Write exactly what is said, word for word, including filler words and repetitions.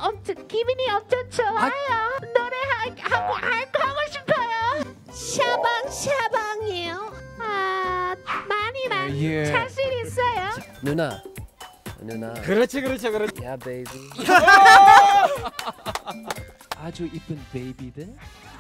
엄청 기분이 엄청 좋아요. 노래하고 하고 싶어요. 샤방 샤방이요. 아 많이 많이 예. 자신 있어요. 누나 누나 그렇지 그렇지 그렇지. 야 베이비. 아주 이쁜 베이비들